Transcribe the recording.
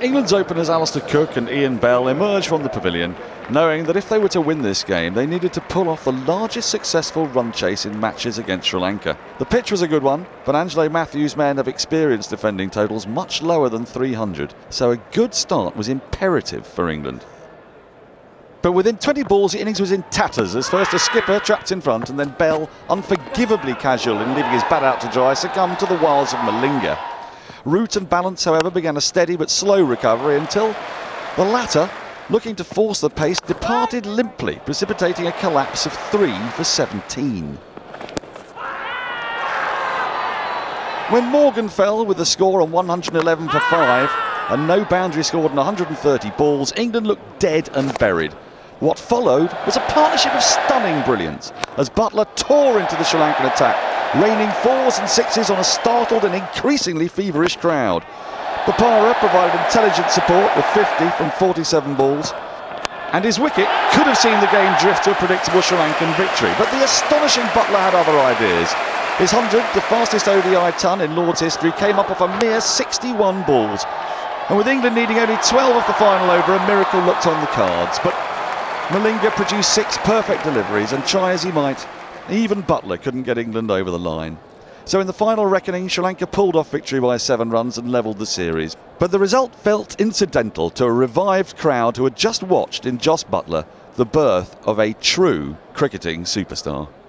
England's openers Alistair Cook and Ian Bell emerged from the pavilion, knowing that if they were to win this game, they needed to pull off the largest successful run chase in matches against Sri Lanka. The pitch was a good one, but Angelo Matthews' men have experienced defending totals much lower than 300, so a good start was imperative for England. But within 20 balls, the innings was in tatters as first a skipper trapped in front and then Bell, unforgivably casual in leaving his bat out to dry, succumbed to the wiles of Malinga. Root and balance, however, began a steady but slow recovery until the latter, looking to force the pace, departed limply, precipitating a collapse of 3 for 17. When Morgan fell with the score on 111 for 5 and no boundary scored in 130 balls, England looked dead and buried. What followed was a partnership of stunning brilliance as Buttler tore into the Sri Lankan attack, raining 4s and 6s on a startled and increasingly feverish crowd. Bopara provided intelligent support with 50 from 47 balls, and his wicket could have seen the game drift to a predictable Sri Lankan victory, but the astonishing Buttler had other ideas. His 100, the fastest ODI ton in Lord's history, came up off a mere 61 balls, and with England needing only 12 off the final over, a miracle looked on the cards. But Malinga produced 6 perfect deliveries, and try as he might, even Buttler couldn't get England over the line. So in the final reckoning, Sri Lanka pulled off victory by 7 runs and levelled the series. But the result felt incidental to a revived crowd who had just watched in Jos Buttler the birth of a true cricketing superstar.